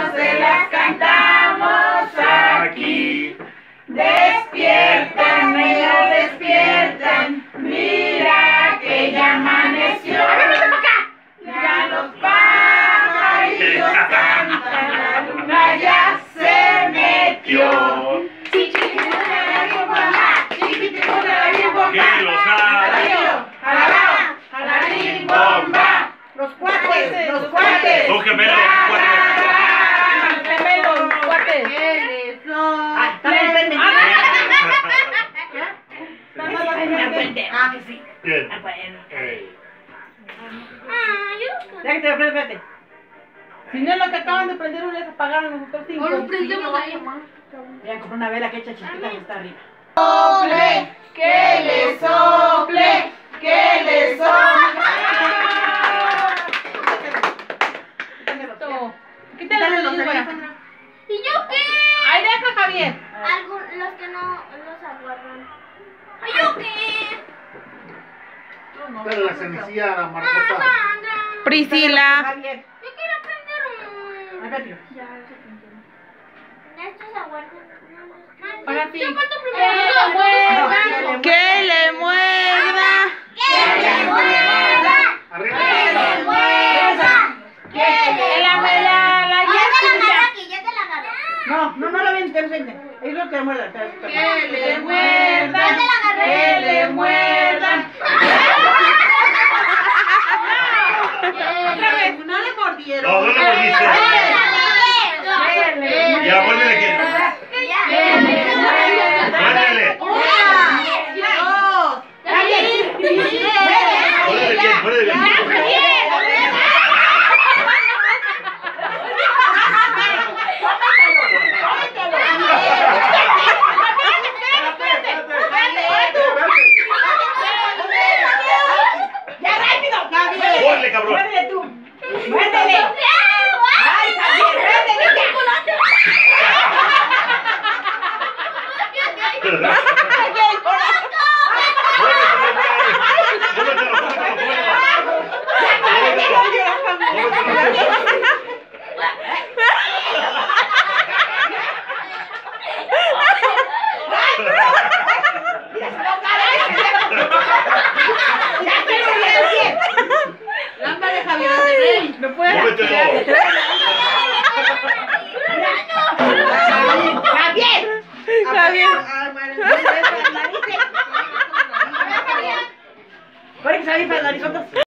se las cantamos aquí. Despiertan, niños, despiertan. Mira que ya amaneció. Ya los pajaritos cantan, la luna ya se metió. Chiquiticuna la bien bomba, chiquiticuna la bien bomba. ¿Qué los ha? Jalarín bomba. Los cuates, los cuates. Dos gemelos, Gemelos, cuates. ¿Qué son? Que sí. Bien. Espérate. Si no es lo que acaban de prender, uno les apagaron nosotros 5. No lo prendemos ahí. Ya compré una vela que echa chiquita que está arriba. Sople, que le sople, que le sople. Quítale los teléfonos. ¿Y yo qué? Ahí deja, Javier. Los que no los aguardan. ¿Y yo qué? Pero la sencilla, la marcota. Sandra. Priscila. Javier. Yo quiero prender un... Rápido. Ya, se prendieron. Estos aguardan. Para ti. Yo cuento primero. Que le muerda. ¡Que le muerda! Arriba. ¡Que le muerda! ¡Que le muerda! La Ya te la agarré aquí, ya te la agarré. No lo ven, que ellos no te muerdan. Que le Ya muerdan. te la agarré. Que le muerdan. Otra vez, no le mordieron. No, no le mordiste. Ya, ponle que. Muérdele. Ponle bien. ¡Ya rápido! ¡Javier! Ponle, cabrón. ¡Muérdele tú! ¡Muérdele! ¡Ay, Javier! ¡Muérdele Lámpara, Javier. No puedes. Javier. Javier. Por eso ahí para la